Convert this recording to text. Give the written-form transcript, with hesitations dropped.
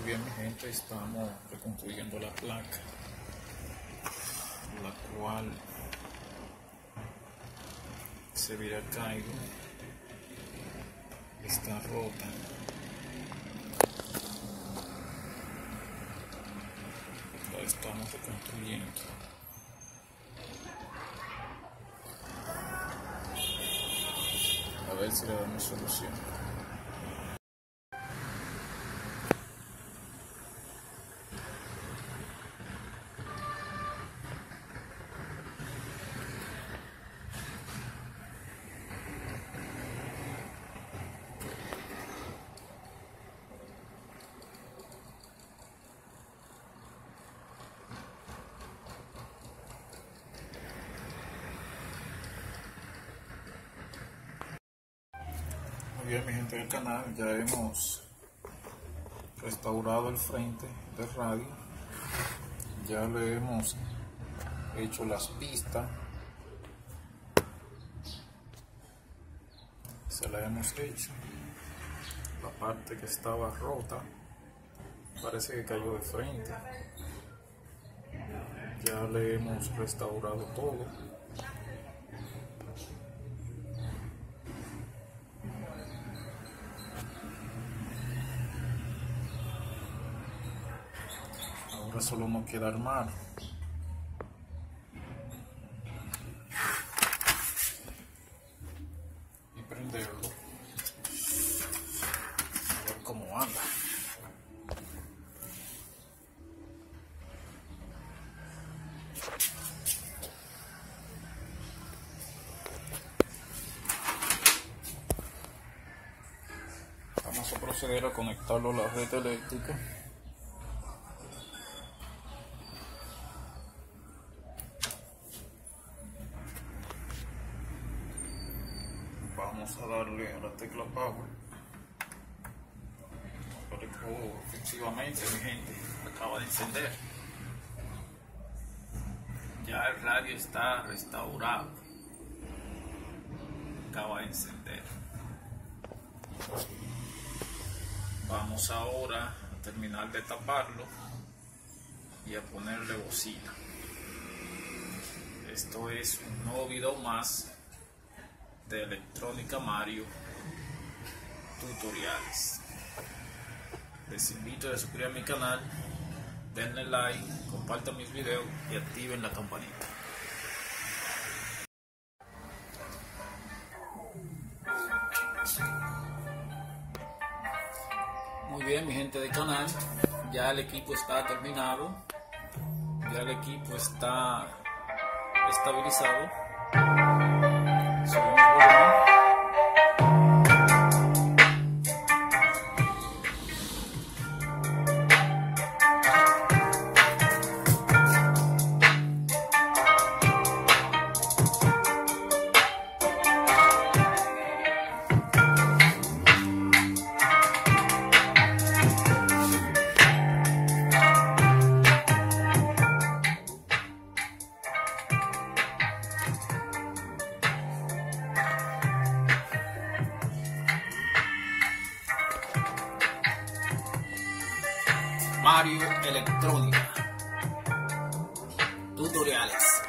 bien, mi gente, estamos reconstruyendo la placa, la cual se hubiera caído, está rota. La estamos reconstruyendo. A ver si le damos solución. Muy bien, mi gente del canal, ya hemos restaurado el frente del radio, ya le hemos hecho las pistas, se la hemos hecho, la parte que estaba rota parece que cayó de frente, ya le hemos restaurado todo. Ahora solo nos queda armar. Y prenderlo. A ver cómo anda. Vamos a proceder a conectarlo a la red eléctrica. Vamos a darle a la tecla power. Efectivamente, mi gente, acaba de encender. Ya el radio está restaurado. Acaba de encender. Vamos ahora a terminar de taparlo y a ponerle bocina. Esto es un nuevo video más de Electrónica Mario Tutoriales. Les invito a suscribirse a mi canal, denle like, compartan mis videos y activen la campanita. Muy bien, mi gente del canal, ya el equipo está terminado, ya el equipo está estabilizado. Subimos volumen. Mario Electrónica Tutoriales.